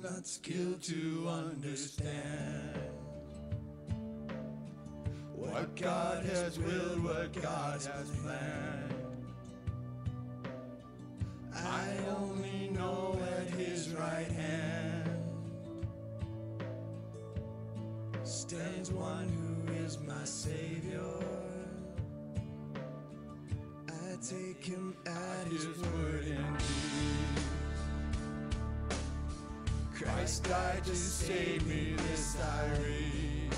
not skilled to understand what God has willed, what God has planned. I only know at his right hand stands one who is my Savior. I take him at his word indeed. Christ died to save me, this I read.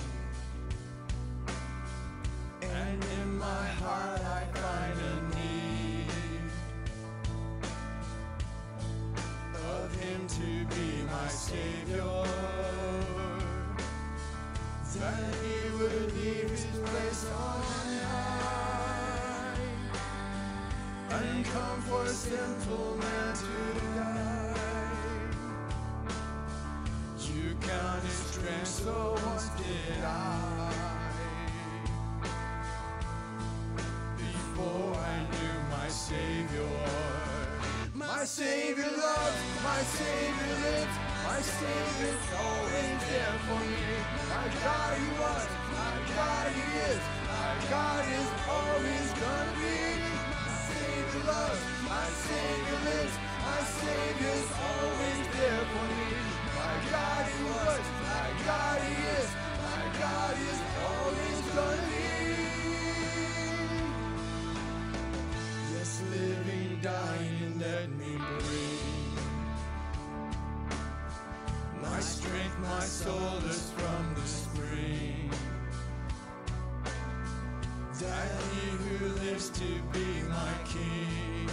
And in my heart I find a need of him to be my Savior, that he would leave his place on high and come for a sinful man to die. You counted strength, so once did I. Before I knew my Savior. My Savior loves, my Savior lives, my Savior's always there for me. My God he was, my God he is, my God is always gonna be. My Savior loves, my Savior lives, my Savior's always there for me. My God he was, my God he is, my God is always gonna be. Yes, living, dying, let me breathe. My strength, my soul is from the spring. That he who lives to be my King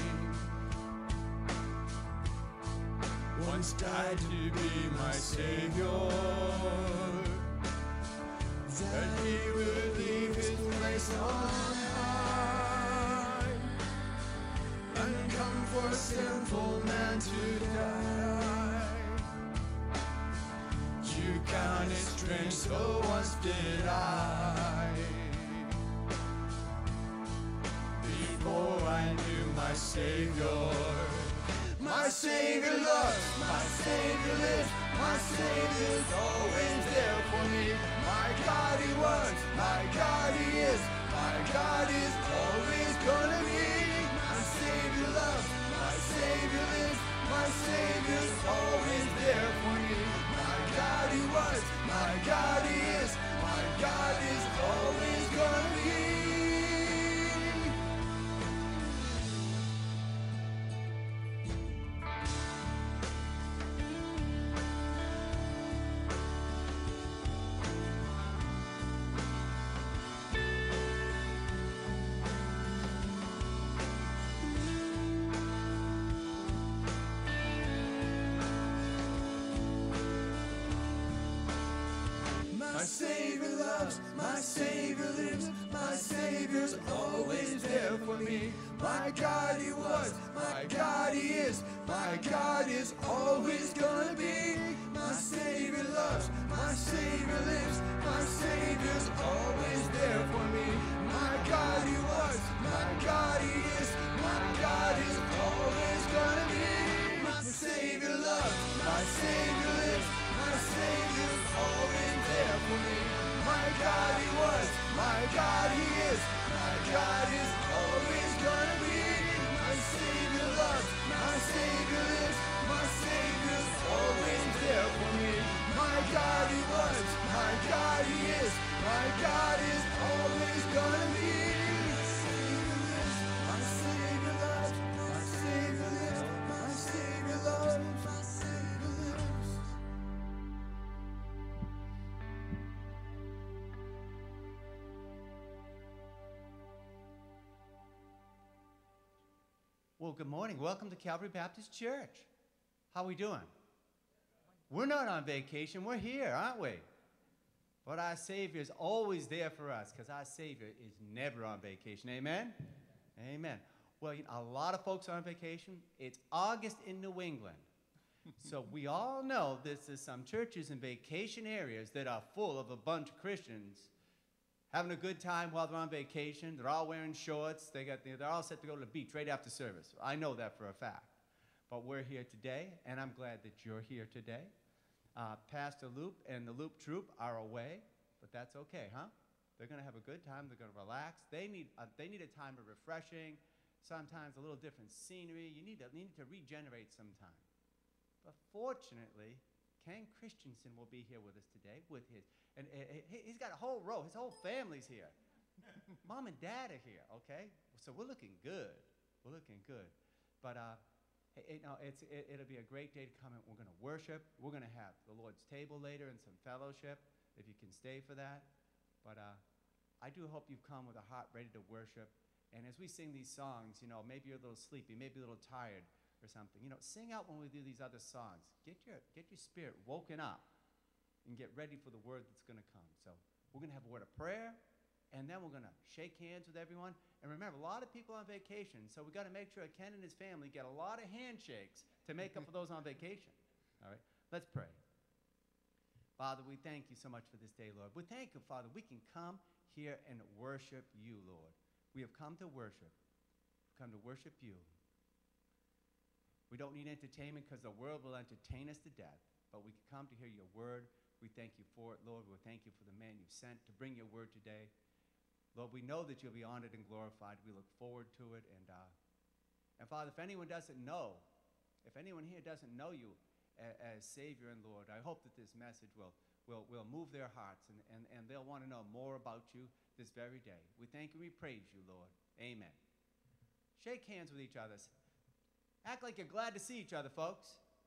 once died to be my Savior, that he would leave his place on high and come for a sinful man to die. You counted strength, so once did I. Before I knew my Savior. My Savior loves, my Savior lives, my Savior's always there for me. My God he was, my God he is, my God is always gonna be. My Savior loves, my Savior lives, my Savior's always there for me. My God he was, my God he is, my God is always gonna be. My Savior loves, my Savior lives, my Savior's always there for me. My God he was, my God he is, my God is always gonna be. My Savior loves, my Savior lives, my Savior's always there for me. My God he was, my God he is, my God is always gonna be. My Savior loves, my Savior lives, my Savior's always there for me. My God he was, my God he is, my God is always gonna be. My Savior loves, my Savior lives, my Savior's always there for me. My God he was, my God he is, my God is always gonna be. My Savior lives, my Savior lives, my Savior loves, my Savior lives. Well, good morning. Welcome to Calvary Baptist Church. How we doing? We're not on vacation. We're here, aren't we? But our Savior is always there for us because our Savior is never on vacation. Amen? Amen. Well, a lot of folks are on vacation. It's August in New England. So we all know there's some churches in vacation areas that are full of a bunch of Christians having a good time while they're on vacation. They're all wearing shorts. They're all set to go to the beach right after service. I know that for a fact. But we're here today, and I'm glad that you're here today. Pastor Loop and the Loop Troop are away, but that's okay, huh? They're going to have a good time. They're going to relax. They need a time of refreshing, sometimes a little different scenery. You need to regenerate sometime. But fortunately, Ken Christianson will be here with us today and he's got a whole row. His whole family's here. Mom and Dad are here, okay? So we're looking good. We're looking good. But it'll be a great day to come and we're going to worship. We're going to have the Lord's table later and some fellowship, if you can stay for that. But I do hope you've come with a heart ready to worship. And as we sing these songs, maybe you're a little sleepy, maybe a little tired or something. Sing out when we do these other songs. Get your spirit woken up and get ready for the word that's going to come. So we're going to have a word of prayer, and then we're going to shake hands with everyone. And remember, a lot of people on vacation, so we've got to make sure Ken and his family get a lot of handshakes to make up for those on vacation. All right, let's pray. Father, we thank you so much for this day, Lord. We thank you, Father, we can come here and worship you, Lord. We have come to worship. We've come to worship you. We don't need entertainment because the world will entertain us to death, but we can come to hear your word. We thank you for it, Lord. We thank you for the man you've sent to bring your word today. Lord, we know that you'll be honored and glorified. We look forward to it. And Father, if anyone here doesn't know you as Savior and Lord, I hope that this message will move their hearts and they'll want to know more about you this very day. We thank you, we praise you, Lord. Amen. Shake hands with each other. Act like you're glad to see each other, folks.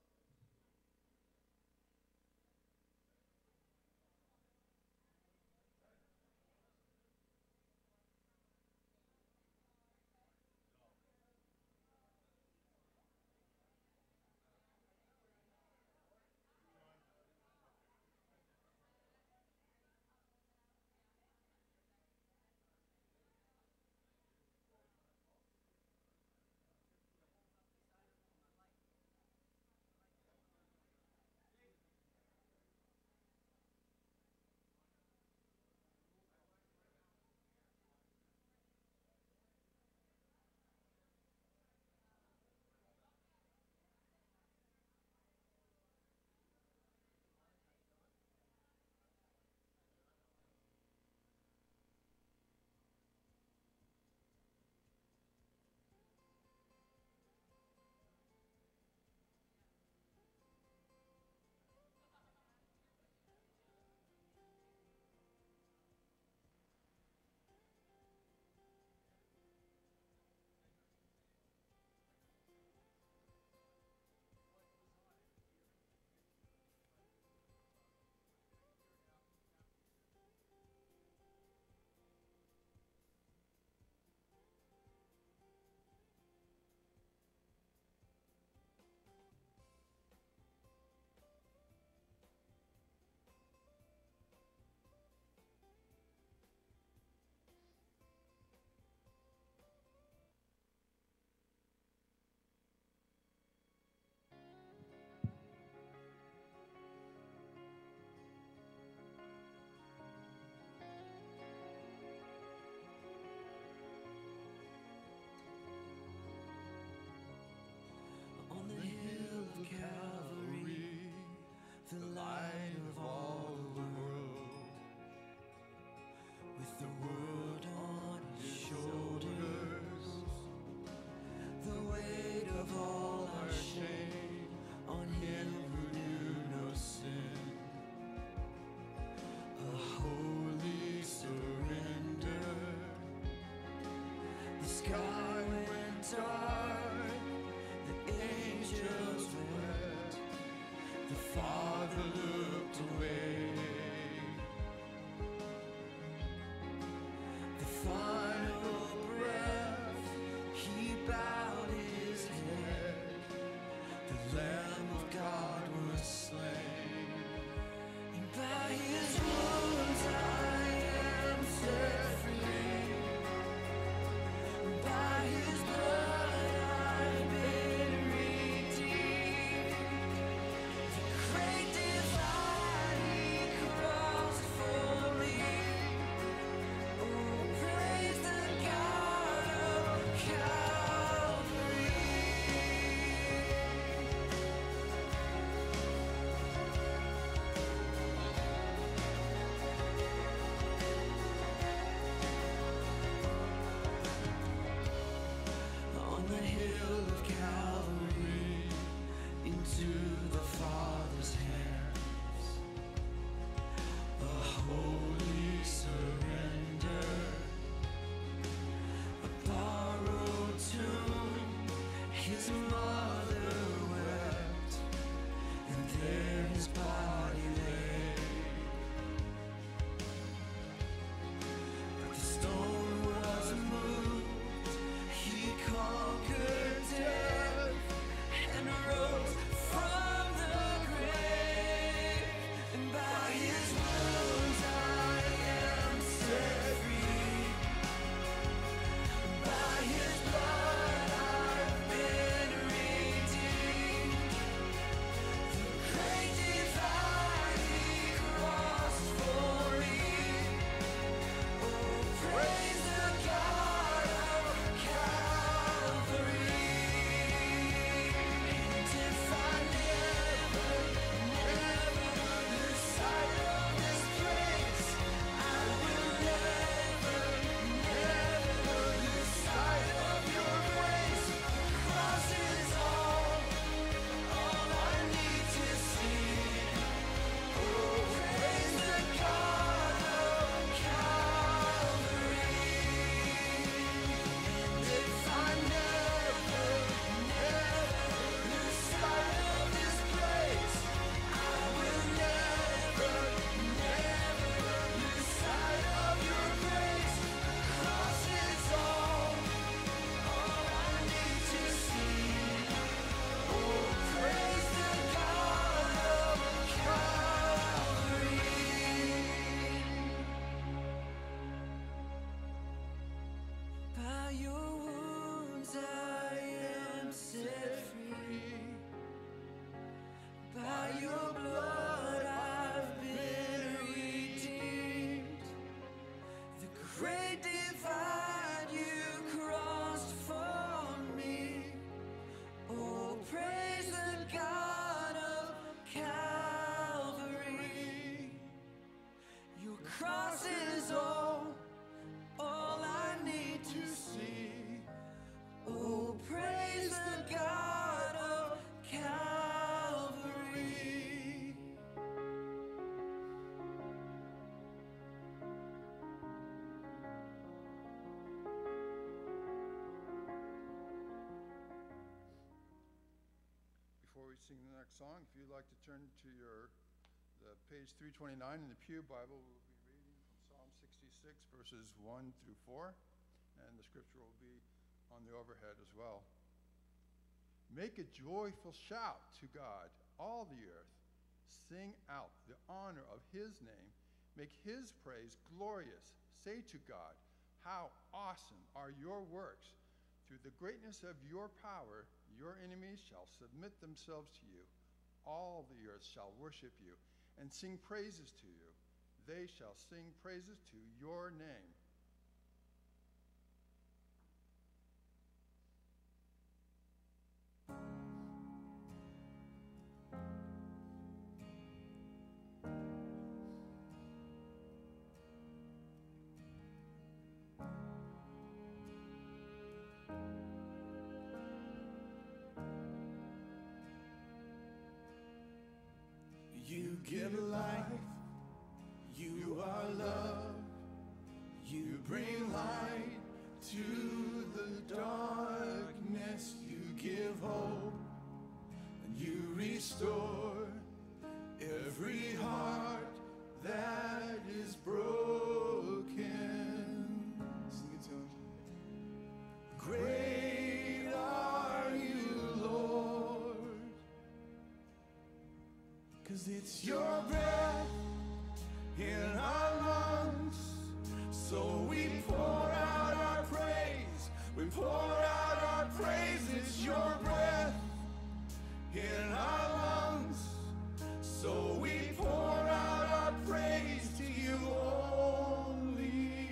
On the hill of Calvary, the light of all the world, with the world on his shoulders, the weight of all our shame on him who knew no sin, a holy surrender. The sky went dark, the angels wept, the Father looked away. The final breath, he bowed his head. The Lamb of God was slain, and by his wounds I am set free. By his blood I've been redeemed. The great divide he crossed for me. Oh, praise your blood I've been redeemed. The great divide you crossed for me. Oh, praise the God of Calvary. Your cross is all I need to see. Oh, praise the God of Calvary. Before we sing the next song, if you'd like to turn to the page 329 in the Pew Bible, we'll be reading from Psalm 66, verses 1 through 4, and the scripture will be on the overhead as well. Make a joyful shout to God, all the earth. Sing out the honor of his name. Make his praise glorious. Say to God, how awesome are your works. Through the greatness of your power, your enemies shall submit themselves to you. All the earth shall worship you and sing praises to you. They shall sing praises to your name. You give life, you are love, you bring light to the darkness, you give hope, and you restore every heart that is broken. Sing it to him. Great are you, Lord. 'Cause it's your breath in our lungs, so we pour out our praise. We pour out our praise. It's your breath in our lungs, so we pour out our praise to you only.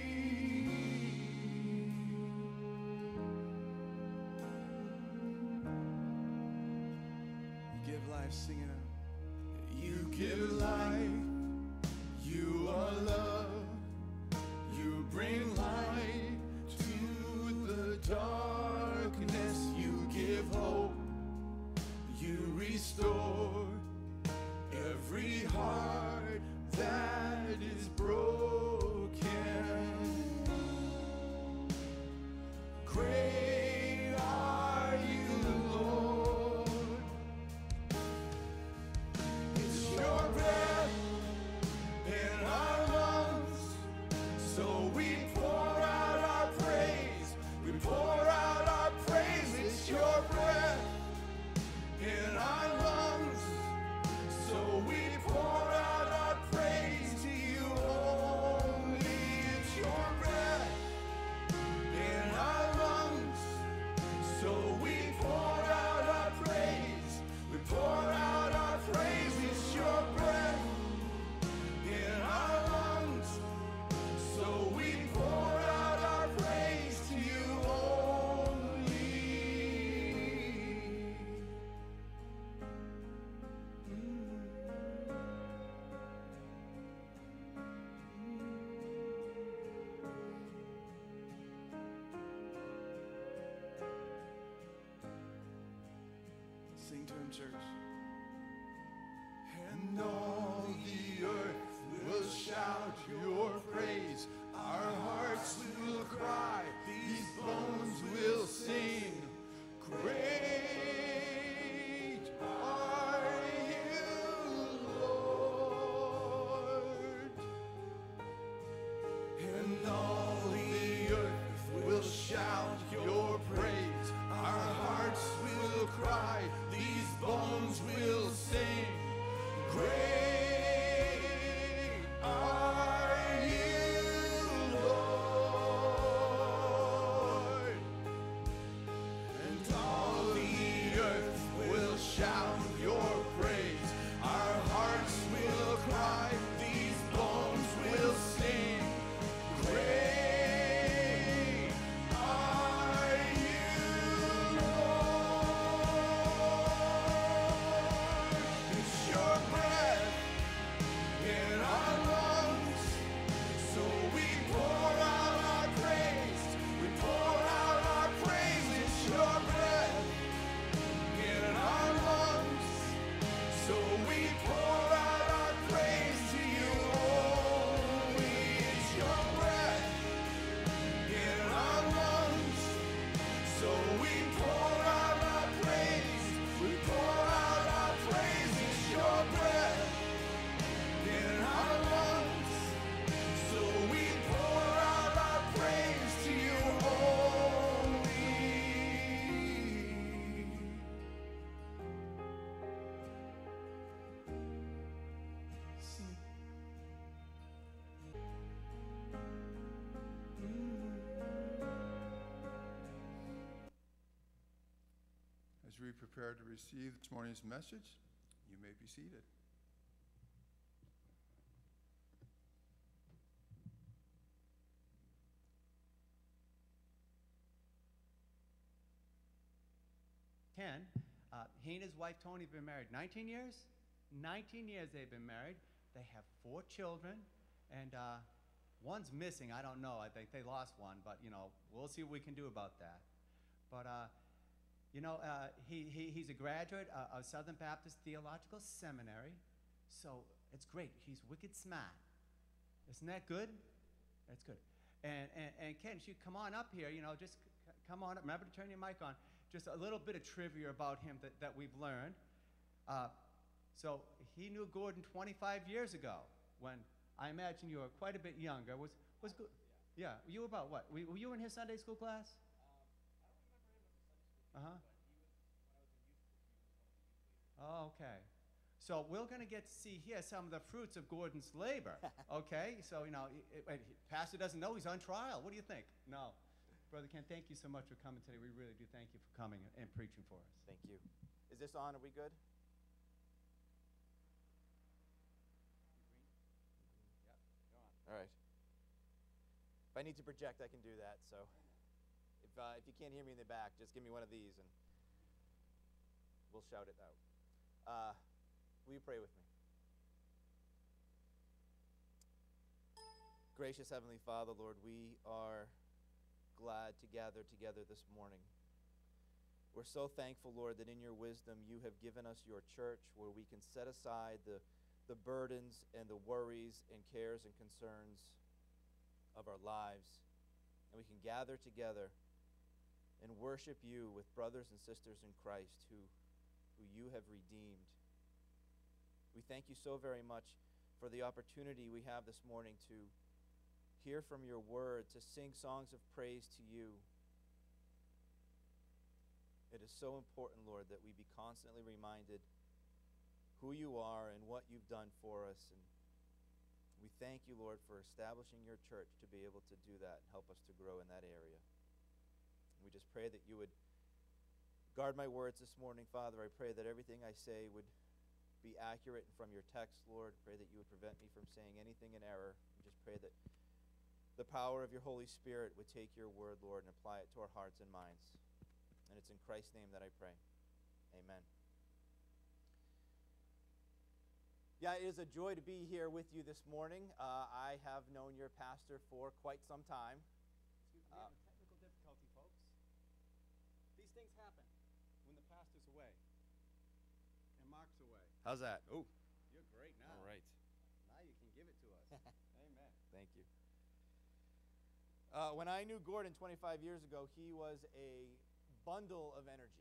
You give life, sing it out. You give life, you are love, you bring light to the darkness, you give hope, you restore every heart that is broken. Great are you, Lord. It's your breath in our lungs, so we pour out our praise. We pour out our praise. It's your breath in our lungs, so we pour out our praise to you only. It's your breath in our lungs, so we pour out our praise. We pour out our praise. It's your breath in our lungs, so we pour out our praise to you only. Sing to him, church. And all the earth will shout your praise. Our hearts will cry. These bones will sing. Great are you, Lord. And all the earth will shout your praise. Our hearts will cry. These bones prepared to receive this morning's message, you may be seated. Ken, he and his wife Tony have been married 19 years. 19 years they've been married. They have 4 children, and one's missing. I don't know. I think they lost one, but we'll see what we can do about that. But he's a graduate of Southern Baptist Theological Seminary, so it's great. He's wicked smart. Isn't that good? That's good. And Ken, you come on up here. Just come on up. Remember to turn your mic on. Just a little bit of trivia about him that we've learned. So he knew Gordon 25 years ago, when I imagine you were quite a bit younger. Was good? Yeah. You were about what? Were you in his Sunday school class? I don't remember him as a Sunday school teacher. Oh, okay. So we're going to get to see here some of the fruits of Gordon's labor. Okay. So Pastor doesn't know he's on trial. What do you think? No. Brother Ken, thank you so much for coming today. We really do thank you for coming and preaching for us. Thank you. Is this on? Are we good? Yep, go on. All right. If I need to project, I can do that. So if you can't hear me in the back, just give me one of these and we'll shout it out. Will you pray with me? Gracious Heavenly Father, Lord, we are glad to gather together this morning. We're so thankful, Lord, that in your wisdom you have given us your church where we can set aside the burdens and the worries and cares and concerns of our lives, and we can gather together and worship you with brothers and sisters in Christ who you have redeemed. We thank you so very much for the opportunity we have this morning to hear from your word, to sing songs of praise to you. It is so important, Lord, that we be constantly reminded who you are and what you've done for us. And we thank you, Lord, for establishing your church to be able to do that and help us to grow in that area. We just pray that you would guard my words this morning, Father. I pray that everything I say would be accurate and from your text, Lord. Pray that you would prevent me from saying anything in error. We just pray that the power of your Holy Spirit would take your word, Lord, and apply it to our hearts and minds. And it's in Christ's name that I pray. Amen. Yeah, it is a joy to be here with you this morning. I have known your pastor for quite some time. Excuse me, we have a technical difficulty, folks. These things happen when the pastor's away and Mark's away. How's that? Oh, You're great now. all right. Now you can give it to us. Amen. Thank you. When I knew Gordon 25 years ago, he was a bundle of energy.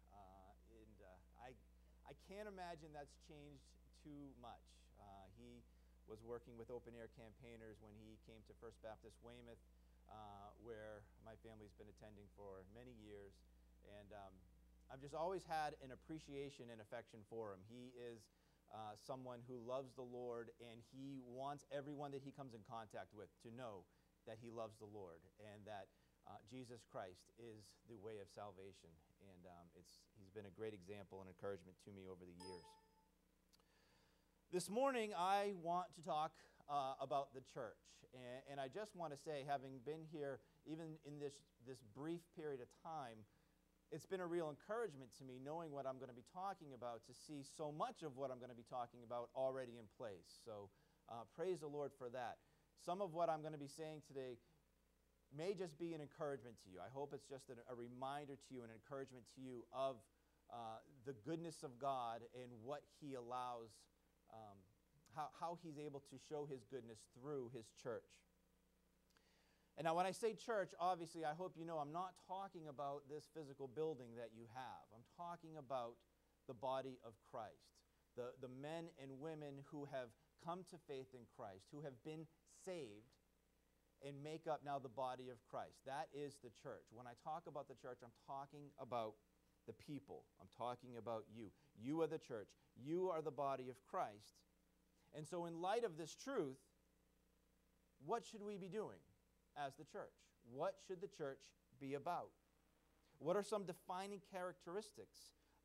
I can't imagine that's changed too much. He was working with open-air campaigners when he came to First Baptist Weymouth, where my family's been attending for many years. And I've just always had an appreciation and affection for him. He is someone who loves the Lord, and he wants everyone that he comes in contact with to know that he loves the Lord and that Jesus Christ is the way of salvation. And he's been a great example and encouragement to me over the years. This morning, I want to talk about the church. And I just want to say, having been here even in this brief period of time, it's been a real encouragement to me knowing what I'm going to be talking about, to see so much of what I'm going to be talking about already in place. So praise the Lord for that. Some of what I'm going to be saying today may just be an encouragement to you. I hope it's just a reminder to you, an encouragement to you of the goodness of God and what he allows, how he's able to show his goodness through his church. And now when I say church, obviously I hope you know I'm not talking about this physical building that you have. I'm talking about the body of Christ, the men and women who have come to faith in Christ, who have been saved and make up now the body of Christ. That is the church. When I talk about the church, I'm talking about the people. I'm talking about you. You are the church. You are the body of Christ. And so in light of this truth, what should we be doing as the church? What should the church be about? What are some defining characteristics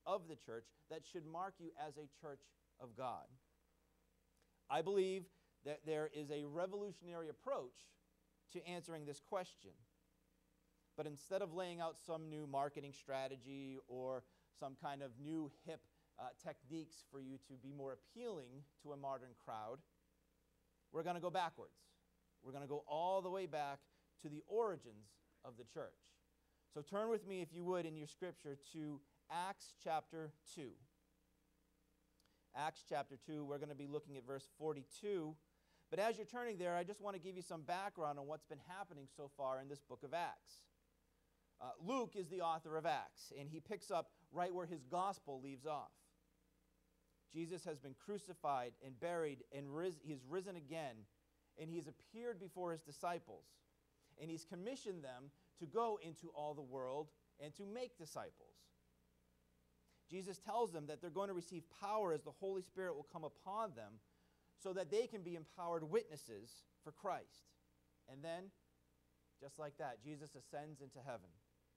of the church that should mark you as a church of God? I believe that there is a revolutionary approach to answering this question. But instead of laying out some new marketing strategy or some kind of new hip techniques for you to be more appealing to a modern crowd, we're going to go backwards. We're going to go all the way back to the origins of the church. So turn with me, if you would, in your scripture to Acts chapter 2. Acts chapter 2, we're going to be looking at verse 42. But as you're turning there, I just want to give you some background on what's been happening so far in this book of Acts. Luke is the author of Acts, and he picks up right where his gospel leaves off. Jesus has been crucified and buried, and he's risen again, and he's appeared before his disciples, and he's commissioned them to go into all the world and to make disciples. Jesus tells them that they're going to receive power as the Holy Spirit will come upon them so that they can be empowered witnesses for Christ. And then, just like that, Jesus ascends into heaven.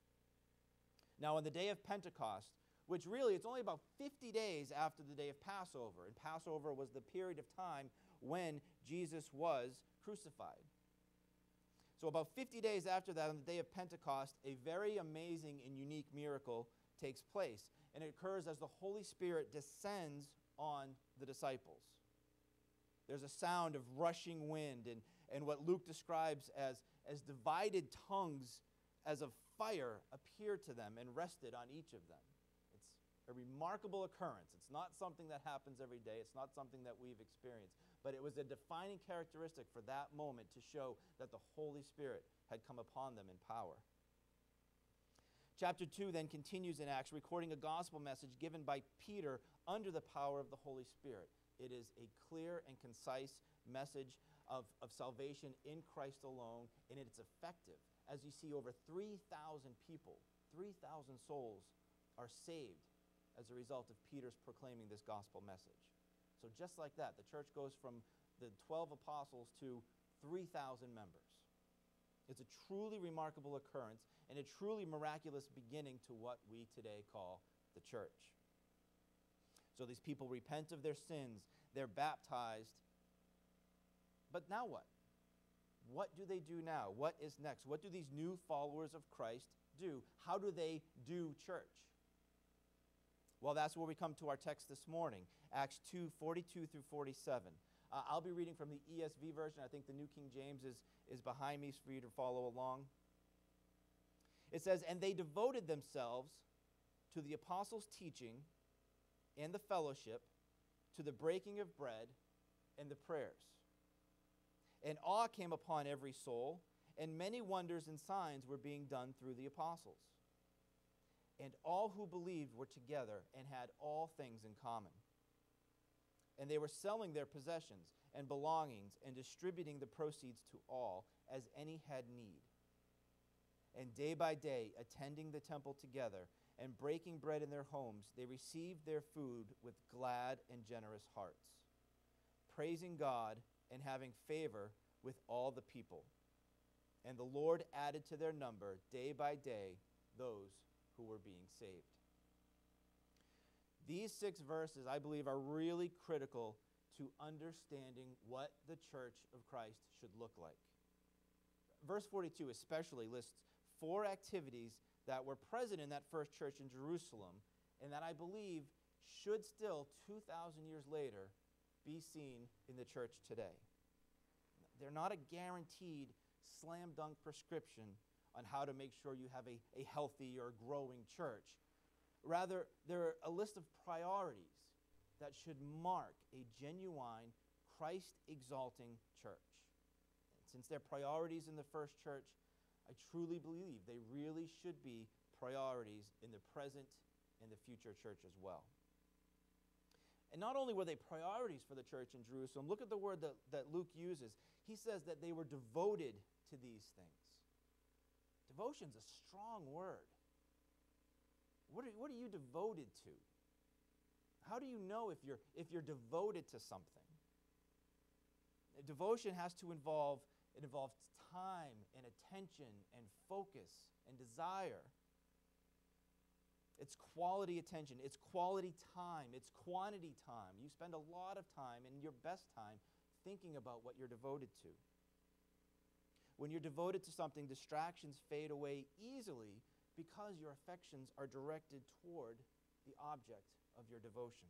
Now, on the day of Pentecost, which really, it's only about 50 days after the day of Passover, and Passover was the period of time when Jesus was crucified. So about 50 days after that, on the day of Pentecost, a very amazing and unique miracle takes place. And it occurs as the Holy Spirit descends on the disciples. There's a sound of rushing wind and what Luke describes as divided tongues as of fire appeared to them and rested on each of them. It's a remarkable occurrence. It's not something that happens every day. It's not something that we've experienced. But it was a defining characteristic for that moment to show that the Holy Spirit had come upon them in power. Chapter 2 then continues in Acts, recording a gospel message given by Peter under the power of the Holy Spirit. It is a clear and concise message of salvation in Christ alone, and it's effective. As you see, over 3,000 people, 3,000 souls are saved as a result of Peter's proclaiming this gospel message. So just like that, the church goes from the 12 apostles to 3,000 members. It's a truly remarkable occurrence and a truly miraculous beginning to what we today call the church. So these people repent of their sins, they're baptized. But now what? What do they do now? What is next? What do these new followers of Christ do? How do they do church? Well, that's where we come to our text this morning, Acts 2, 42 through 47. I'll be reading from the ESV version. I think the New King James is behind me for you to follow along. It says, "And they devoted themselves to the apostles' teaching and the fellowship, to the breaking of bread and the prayers. And awe came upon every soul, and many wonders and signs were being done through the apostles. And all who believed were together and had all things in common. And they were selling their possessions and belongings and distributing the proceeds to all as any had need. And day by day, attending the temple together and breaking bread in their homes, they received their food with glad and generous hearts, praising God and having favor with all the people. And the Lord added to their number day by day those who were being saved." These 6 verses, I believe, are really critical to understanding what the church of Christ should look like. Verse 42 especially lists 4 activities that were present in that first church in Jerusalem and that I believe should still, 2,000 years later, be seen in the church today. They're not a guaranteed slam dunk prescription on how to make sure you have a healthy or growing church. Rather, they're a list of priorities that should mark a genuine, Christ-exalting church. And since they're priorities in the first church, I truly believe they really should be priorities in the present and the future church as well. And not only were they priorities for the church in Jerusalem, look at the word that Luke uses. He says that they were devoted to these things. Devotion's a strong word. What are you devoted to? How do you know if you're devoted to something? Devotion has to involve time and attention and focus and desire. It's quality attention. It's quality time. It's quantity time. You spend a lot of time, and your best time, thinking about what you're devoted to. When you're devoted to something, distractions fade away easily because your affections are directed toward the object of your devotion.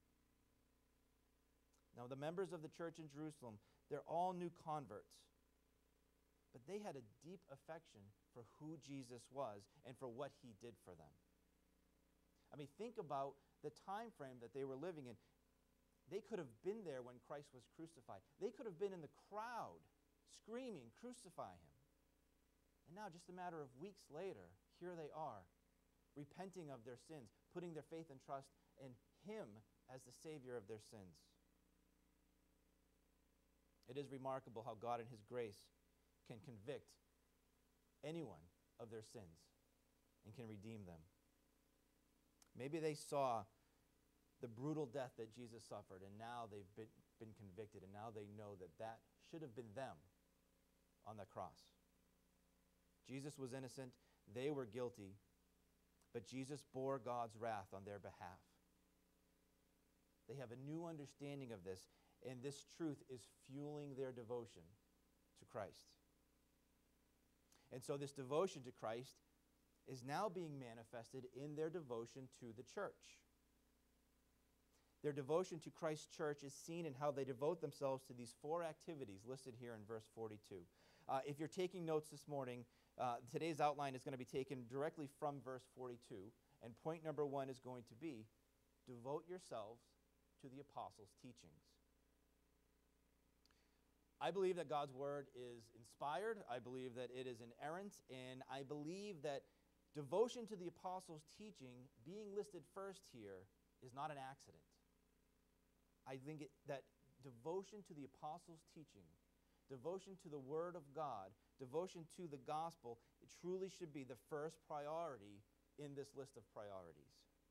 Now, the members of the church in Jerusalem, they're all new converts, but they had a deep affection for who Jesus was and for what he did for them. I mean, think about the time frame that they were living in. They could have been there when Christ was crucified. They could have been in the crowd screaming, "Crucify him." And now, just a matter of weeks later, here they are, repenting of their sins, putting their faith and trust in him as the Savior of their sins. It is remarkable how God in his grace can convict anyone of their sins and can redeem them. Maybe they saw the brutal death that Jesus suffered, and now they've been convicted, and now they know that that should have been them on the cross. Jesus was innocent, they were guilty, but Jesus bore God's wrath on their behalf. They have a new understanding of this, and this truth is fueling their devotion to Christ. And so this devotion to Christ is now being manifested in their devotion to the church. Their devotion to Christ's church is seen in how they devote themselves to these 4 activities listed here in verse 42. If you're taking notes this morning, today's outline is going to be taken directly from verse 42, and point number 1 is going to be, devote yourselves to the apostles' teachings. I believe that God's word is inspired. I believe that it is inerrant, and I believe that devotion to the apostles' teaching, being listed first here, is not an accident. I think that devotion to the apostles' teaching, devotion to the Word of God, devotion to the gospel, it truly should be the first priority in this list of priorities.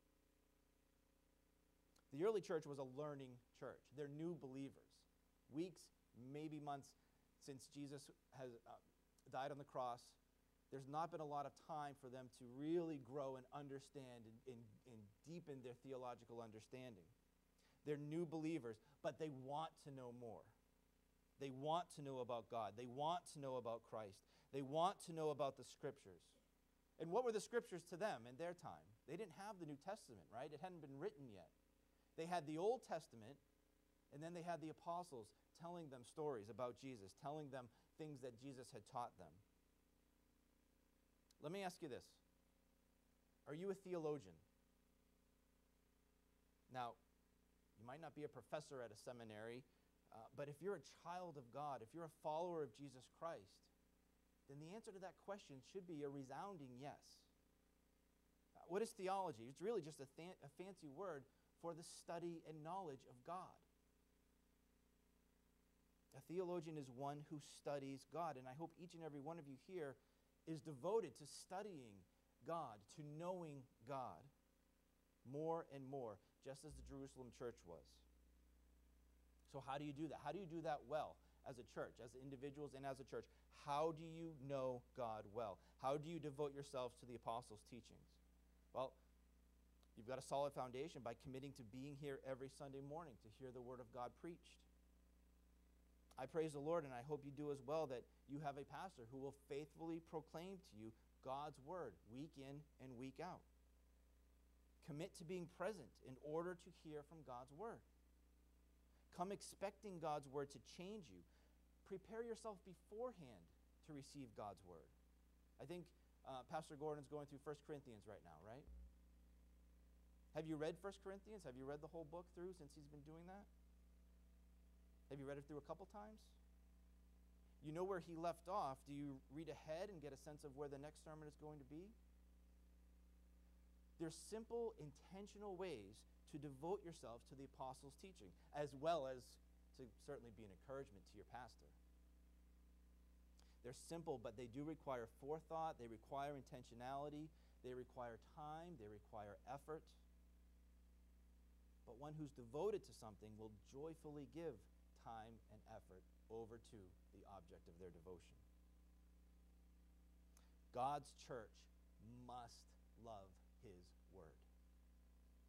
The early church was a learning church. They're new believers. Weeks, maybe months since Jesus has died on the cross, there's not been a lot of time for them to really grow and understand and deepen their theological understanding. They're new believers, but they want to know more. They want to know about God. They want to know about Christ. They want to know about the Scriptures. And what were the Scriptures to them in their time? They didn't have the New Testament, right? It hadn't been written yet. They had the Old Testament, and then they had the apostles telling them stories about Jesus, telling them things that Jesus had taught them. Let me ask you this. Are you a theologian? Now, you might not be a professor at a seminary, but if you're a child of God, if you're a follower of Jesus Christ, then the answer to that question should be a resounding yes. What is theology? It's really just a fancy word for the study and knowledge of God. A theologian is one who studies God, and I hope each and every one of you here is devoted to studying God, to knowing God more and more, just as the Jerusalem church was. So how do you do that? How do you do that well as a church, as individuals and as a church? How do you know God well? How do you devote yourselves to the apostles' teachings? Well, you've got a solid foundation by committing to being here every Sunday morning to hear the Word of God preached. I praise the Lord, and I hope you do as well, that you have a pastor who will faithfully proclaim to you God's Word week in and week out. Commit to being present in order to hear from God's Word. Come expecting God's Word to change you. Prepare yourself beforehand to receive God's Word. I think Pastor Gordon's going through 1 Corinthians right now, right? Have you read 1 Corinthians? Have you read the whole book through since he's been doing that? Have you read it through a couple times? You know where he left off. Do you read ahead and get a sense of where the next sermon is going to be? There's simple, intentional ways to devote yourselves to the apostles' teaching, as well as to certainly be an encouragement to your pastor. They're simple, but they do require forethought, they require intentionality, they require time, they require effort. But one who's devoted to something will joyfully give time and effort over to the object of their devotion. God's church must love His Word.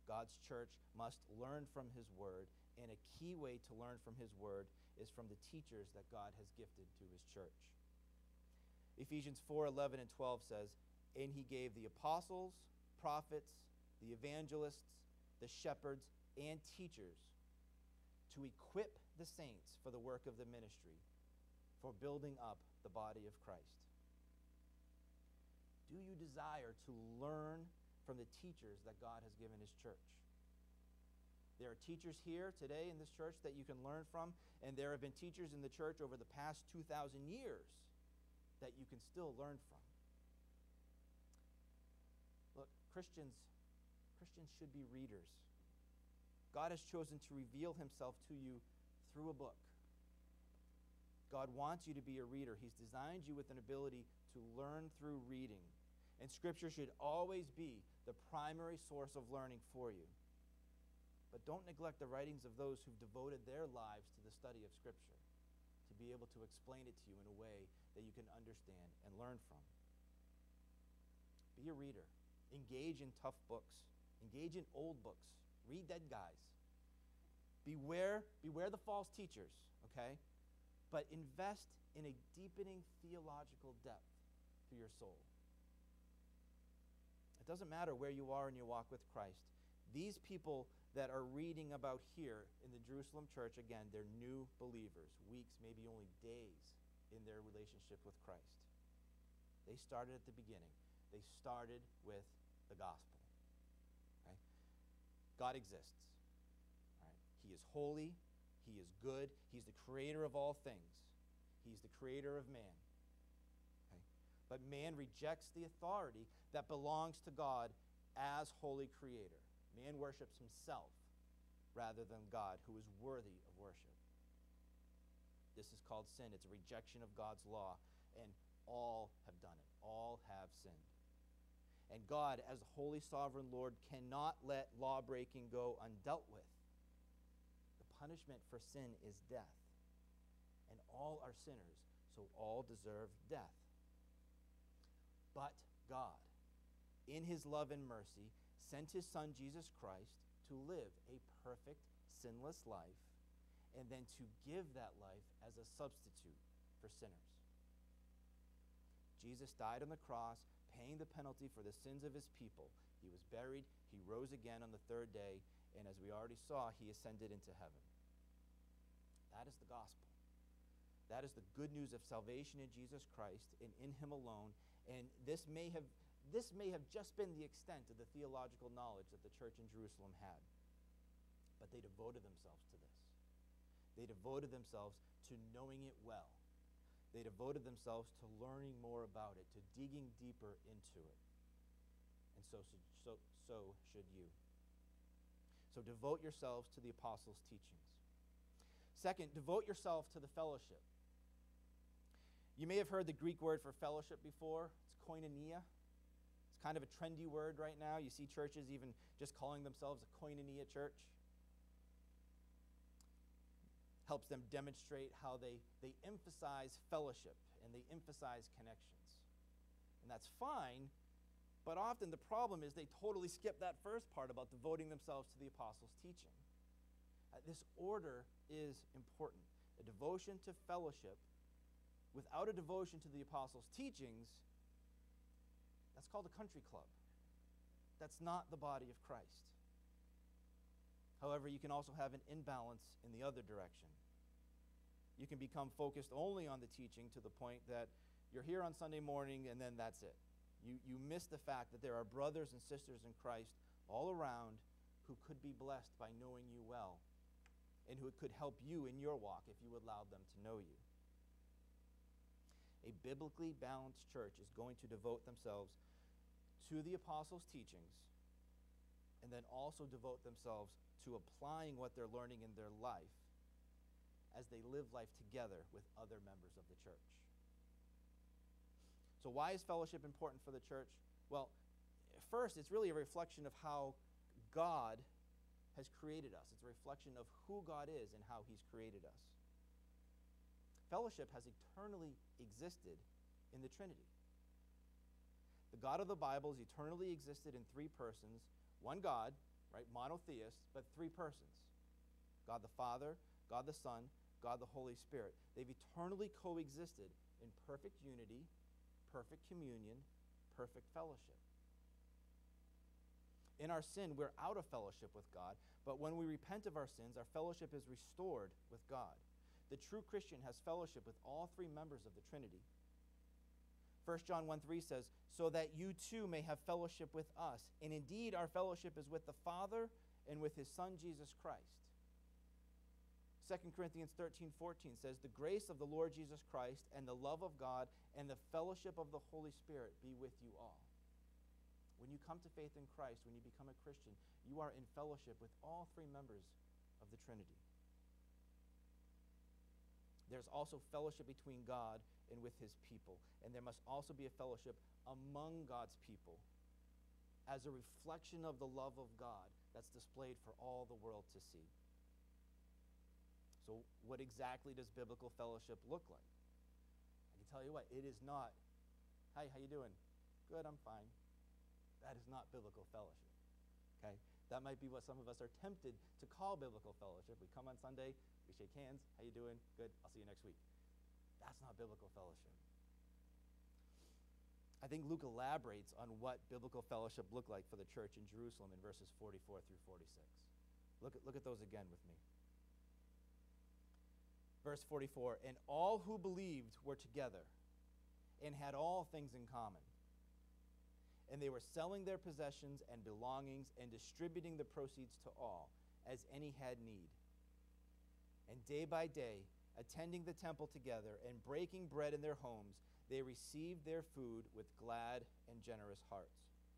God's church must learn from his word, and a key way to learn from his word is from the teachers that God has gifted to his church. Ephesians 4:11 and 12 says, "And he gave the apostles, prophets, the evangelists, the shepherds, and teachers to equip the saints for the work of the ministry, for building up the body of Christ." Do you desire to learn from the teachers that God has given his church? There are teachers here today in this church that you can learn from, and there have been teachers in the church over the past 2,000 years that you can still learn from. Look, Christians should be readers. God has chosen to reveal himself to you through a book. God wants you to be a reader. He's designed you with an ability to learn through reading. And Scripture should always be the primary source of learning for you. But don't neglect the writings of those who've devoted their lives to the study of Scripture, to be able to explain it to you in a way that you can understand and learn from. Be a reader. Engage in tough books. Engage in old books. Read dead guys. Beware the false teachers, okay? But invest in a deepening theological depth for your soul. It doesn't matter where you are in your walk with Christ. These people that are reading about here in the Jerusalem church, again, they're new believers, weeks, maybe only days in their relationship with Christ. They started at the beginning. They started with the gospel. Okay? God exists. All right? He is holy. He is good. He's the creator of all things. He's the creator of man. Okay? But man rejects the authority that belongs to God as holy creator. Man worships himself rather than God, who is worthy of worship. This is called sin. It's a rejection of God's law, and all have done it. All have sinned. And God, as the holy sovereign Lord, cannot let law-breaking go undealt with. The punishment for sin is death, and all are sinners, so all deserve death. But God, in his love and mercy, sent his Son, Jesus Christ, to live a perfect, sinless life, and then to give that life as a substitute for sinners. Jesus died on the cross, paying the penalty for the sins of his people. He was buried, he rose again on the third day, and as we already saw, he ascended into heaven. That is the gospel. That is the good news of salvation in Jesus Christ and in him alone, and this may have just been the extent of the theological knowledge that the church in Jerusalem had. But they devoted themselves to this. They devoted themselves to knowing it well. They devoted themselves to learning more about it, to digging deeper into it. And so should you. So devote yourselves to the apostles' teachings. Second, devote yourself to the fellowship. You may have heard the Greek word for fellowship before. It's koinonia. It's kind of a trendy word right now. You see churches even just calling themselves a koinonia church. Helps them demonstrate how they emphasize fellowship and they emphasize connections. And that's fine, but often the problem is they totally skip that first part about devoting themselves to the apostles' teaching. This order is important. A devotion to fellowship without a devotion to the apostles' teachings, that's called a country club. That's not the body of Christ. However, you can also have an imbalance in the other direction. You can become focused only on the teaching to the point that you're here on Sunday morning and then that's it. You miss the fact that there are brothers and sisters in Christ all around who could be blessed by knowing you well and who could help you in your walk if you allowed them to know you. A biblically balanced church is going to devote themselves to the apostles' teachings and then also devote themselves to applying what they're learning in their life as they live life together with other members of the church. So why is fellowship important for the church? Well, first, it's really a reflection of how God has created us. It's a reflection of who God is and how he's created us. Fellowship has eternally existed in the Trinity. The God of the Bible has eternally existed in three persons, one God, right? Monotheists, but three persons. God the Father, God the Son, God the Holy Spirit. They've eternally coexisted in perfect unity, perfect communion, perfect fellowship. In our sin, we're out of fellowship with God, but when we repent of our sins, our fellowship is restored with God. The true Christian has fellowship with all three members of the Trinity. 1 John 1:3 says, so that you too may have fellowship with us. And indeed, our fellowship is with the Father and with his Son, Jesus Christ. 2 Corinthians 13:14 says, the grace of the Lord Jesus Christ and the love of God and the fellowship of the Holy Spirit be with you all. When you come to faith in Christ, when you become a Christian, you are in fellowship with all three members of the Trinity. There's also fellowship between God and with his people. And there must also be a fellowship among God's people as a reflection of the love of God that's displayed for all the world to see. So what exactly does biblical fellowship look like? I can tell you what, it is not, hi, how you doing? Good, I'm fine. That is not biblical fellowship, okay? That might be what some of us are tempted to call biblical fellowship. We come on Sunday, we shake hands, how you doing? Good, I'll see you next week. That's not biblical fellowship. I think Luke elaborates on what biblical fellowship looked like for the church in Jerusalem in verses 44 through 46. Look at those again with me. Verse 44, and all who believed were together and had all things in common. And they were selling their possessions and belongings and distributing the proceeds to all, as any had need. And day by day, attending the temple together and breaking bread in their homes, they received their food with glad and generous hearts.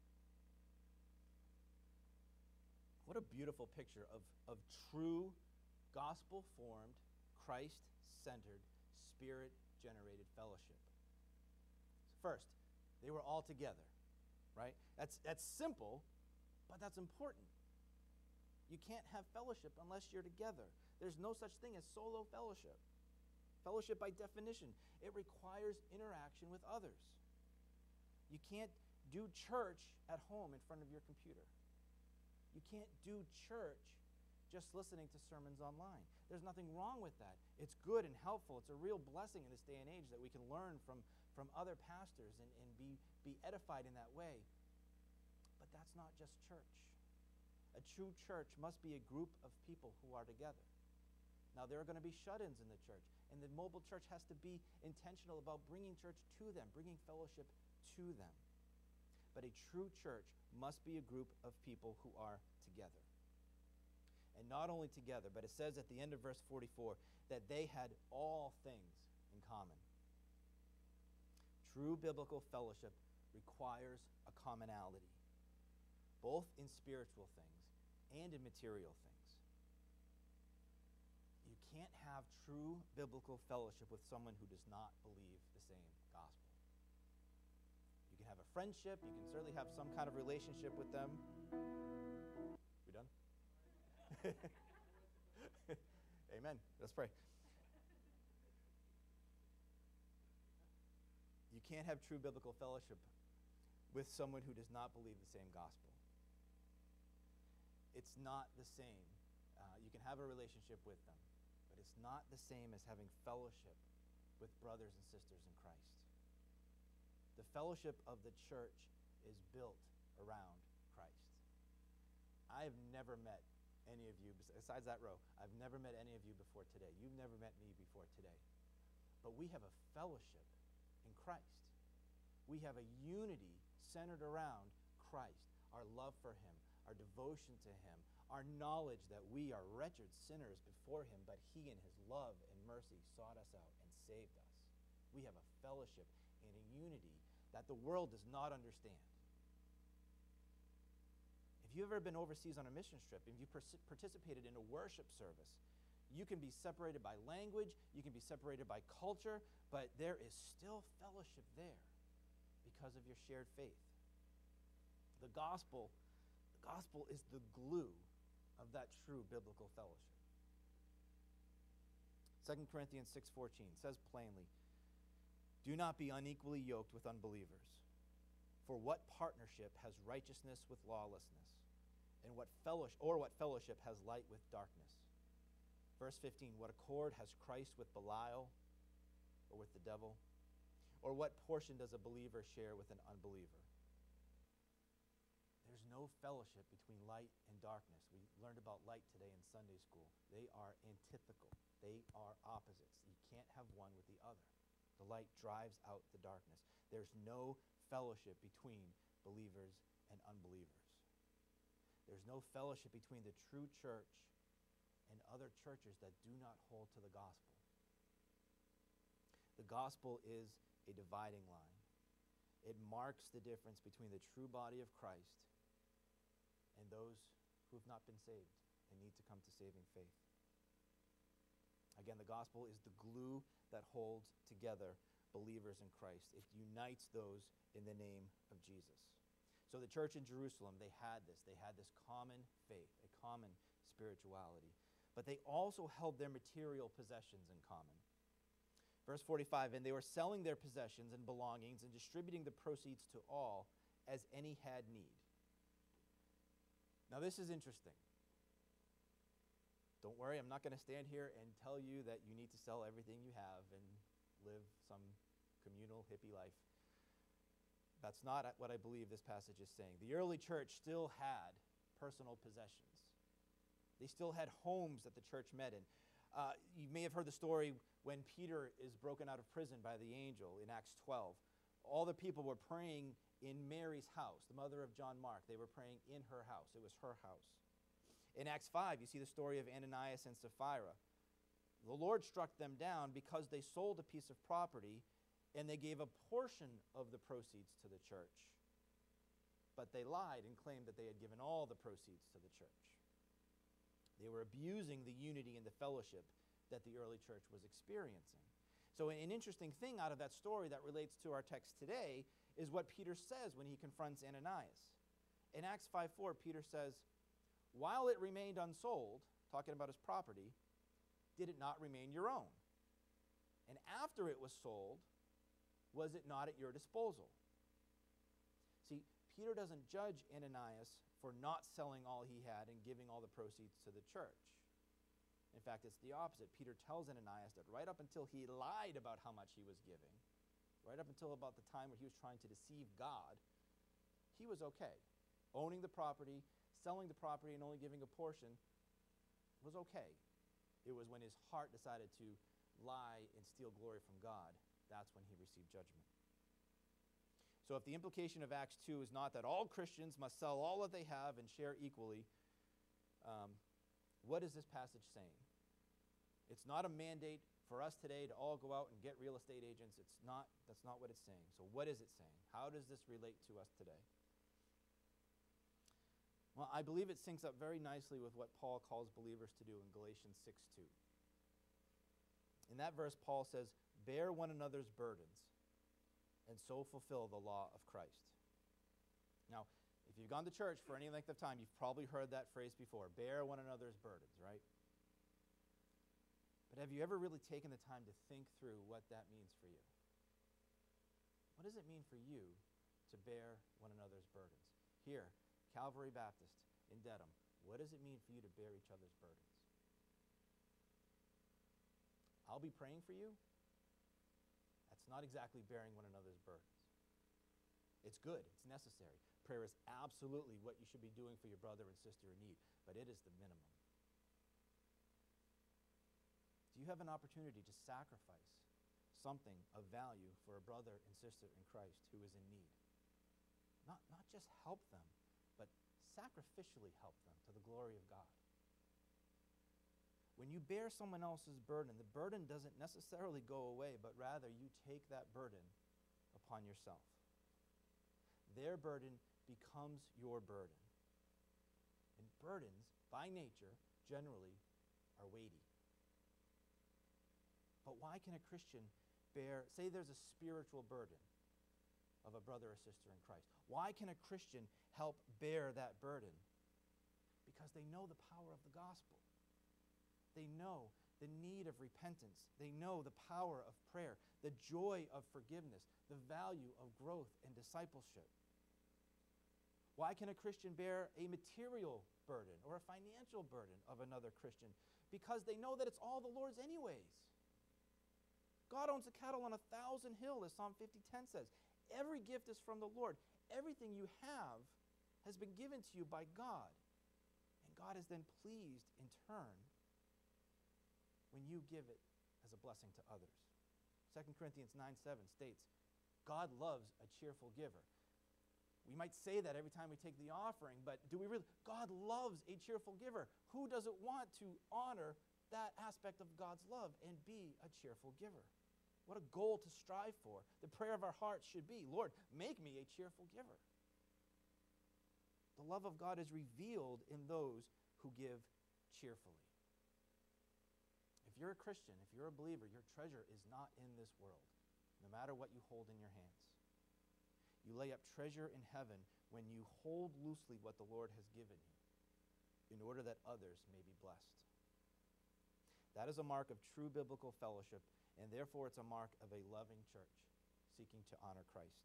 What a beautiful picture of true gospel-formed, Christ-centered, Spirit-generated fellowship. First, they were all together. Right? That's simple, but that's important. You can't have fellowship unless you're together. There's no such thing as solo fellowship. Fellowship, by definition, it requires interaction with others. You can't do church at home in front of your computer. You can't do church just listening to sermons online. There's nothing wrong with that. It's good and helpful. It's a real blessing in this day and age that we can learn from other pastors and be edified in that way. But that's not just church. A true church must be a group of people who are together. Now, there are going to be shut-ins in the church, and the mobile church has to be intentional about bringing church to them, bringing fellowship to them. But a true church must be a group of people who are together. And not only together, but it says at the end of verse 44 that they had all things in common. True biblical fellowship requires a commonality, both in spiritual things and in material things. You can't have true biblical fellowship with someone who does not believe the same gospel. You can have a friendship, you can certainly have some kind of relationship with them. We done? Amen. Let's pray. You can't have true biblical fellowship with someone who does not believe the same gospel. It's not the same. You can have a relationship with them, but it's not the same as having fellowship with brothers and sisters in Christ. The fellowship of the church is built around Christ. I have never met any of you, besides that row, I've never met any of you before today. You've never met me before today. But we have a fellowship in Christ. We have a unity centered around Christ, our love for him, our devotion to him, our knowledge that we are wretched sinners before him, but he in his love and mercy sought us out and saved us. We have a fellowship and a unity that the world does not understand. If you've ever been overseas on a mission trip, if you participated in a worship service, you can be separated by language, you can be separated by culture, but there is still fellowship there because of your shared faith. The gospel is the glue of that true biblical fellowship. 2 Corinthians 6:14 says plainly, "Do not be unequally yoked with unbelievers. For what partnership has righteousness with lawlessness? And what fellowship has light with darkness? Verse 15, what accord has Christ with Belial or with the devil? Or what portion does a believer share with an unbeliever? There's no fellowship between light and darkness. We learned about light today in Sunday school. They are antithetical. They are opposites. You can't have one with the other. The light drives out the darkness. There's no fellowship between believers and unbelievers. There's no fellowship between the true church and other churches that do not hold to the gospel. The gospel is a dividing line. It marks the difference between the true body of Christ and those who have not been saved and need to come to saving faith. Again, the gospel is the glue that holds together believers in Christ. It unites those in the name of Jesus. So the church in Jerusalem, they had this. They had this common faith, a common spirituality. But they also held their material possessions in common. Verse 45, and they were selling their possessions and belongings and distributing the proceeds to all as any had need. Now this is interesting. Don't worry, I'm not going to stand here and tell you that you need to sell everything you have and live some communal hippie life. That's not what I believe this passage is saying. The early church still had personal possessions. They still had homes that the church met in. You may have heard the story when Peter is broken out of prison by the angel in Acts 12. All the people were praying in Mary's house, the mother of John Mark. They were praying in her house. It was her house. In Acts 5, you see the story of Ananias and Sapphira. The Lord struck them down because they sold a piece of property and they gave a portion of the proceeds to the church. But they lied and claimed that they had given all the proceeds to the church. They were abusing the unity and the fellowship that the early church was experiencing. So an interesting thing out of that story that relates to our text today is what Peter says when he confronts Ananias. In Acts 5:4, Peter says, while it remained unsold, talking about his property, did it not remain your own? And after it was sold, was it not at your disposal? See, Peter doesn't judge Ananias for not selling all he had and giving all the proceeds to the church. In fact, it's the opposite. Peter tells Ananias that right up until he lied about how much he was giving, right up until about the time where he was trying to deceive God, he was okay. Owning the property, selling the property, and only giving a portion was okay. It was when his heart decided to lie and steal glory from God, that's when he received judgment. So if the implication of Acts 2 is not that all Christians must sell all that they have and share equally, what is this passage saying? It's not a mandate for us today to all go out and get real estate agents. That's not what it's saying. So what is it saying? How does this relate to us today? Well, I believe it syncs up very nicely with what Paul calls believers to do in Galatians 6:2. In that verse, Paul says, bear one another's burdens and so fulfill the law of Christ. Now, if you've gone to church for any length of time, you've probably heard that phrase before, bear one another's burdens, right? But have you ever really taken the time to think through what that means for you? What does it mean for you to bear one another's burdens? Here, Calvary Baptist in Dedham, what does it mean for you to bear each other's burdens? I'll be praying for you. That's not exactly bearing one another's burdens. It's good. It's necessary. Prayer is absolutely what you should be doing for your brother and sister in need, but it is the minimum. Do you have an opportunity to sacrifice something of value for a brother and sister in Christ who is in need? Not just help them, but sacrificially help them to the glory of God. When you bear someone else's burden, the burden doesn't necessarily go away, but rather you take that burden upon yourself. Their burden becomes your burden. And burdens, by nature, generally are weighty. But why can a Christian bear, say there's a spiritual burden of a brother or sister in Christ. Why can a Christian help bear that burden? Because they know the power of the gospel. They know the need of repentance. They know the power of prayer, the joy of forgiveness, the value of growth and discipleship. Why can a Christian bear a material burden or a financial burden of another Christian? Because they know that it's all the Lord's anyways. God owns the cattle on 1,000 hills, as Psalm 50:10 says. Every gift is from the Lord. Everything you have has been given to you by God. And God is then pleased in turn when you give it as a blessing to others. 2 Corinthians 9:7 states, God loves a cheerful giver. We might say that every time we take the offering, but do we really? God loves a cheerful giver. Who doesn't want to honor that aspect of God's love and be a cheerful giver? What a goal to strive for. The prayer of our hearts should be, Lord, make me a cheerful giver. The love of God is revealed in those who give cheerfully. If you're a Christian, if you're a believer, your treasure is not in this world, no matter what you hold in your hands. You lay up treasure in heaven when you hold loosely what the Lord has given you, in order that others may be blessed. That is a mark of true biblical fellowship, and therefore it's a mark of a loving church seeking to honor Christ.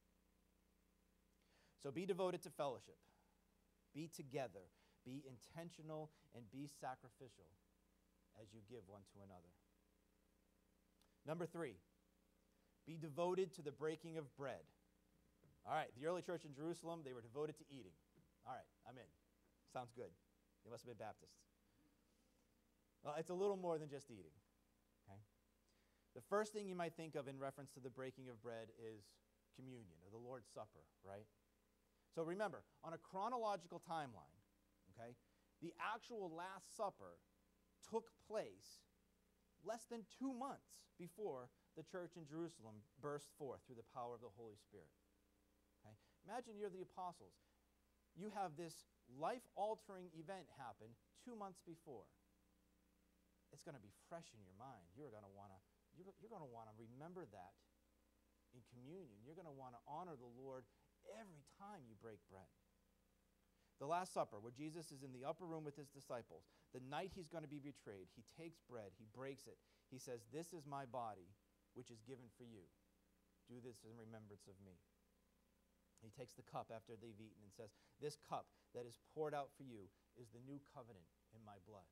So be devoted to fellowship. Be together. Be intentional and be sacrificial as you give one to another. Number 3, be devoted to the breaking of bread. All right, the early church in Jerusalem, they were devoted to eating. All right, I'm in. Sounds good. They must have been Baptists. Well, it's a little more than just eating. Okay? The first thing you might think of in reference to the breaking of bread is communion, or the Lord's Supper, right? So remember, on a chronological timeline, okay, the actual Last Supper took place less than 2 months before the church in Jerusalem burst forth through the power of the Holy Spirit. Okay? Imagine you're the apostles. You have this life-altering event happen 2 months before. It's going to be fresh in your mind. You're going to want to remember that in communion. You're going to want to honor the Lord every time you break bread. The Last Supper, where Jesus is in the upper room with his disciples, the night he's going to be betrayed, he takes bread, he breaks it. He says, "This is my body, which is given for you. Do this in remembrance of me." He takes the cup after they've eaten and says, "This cup that is poured out for you is the new covenant in my blood."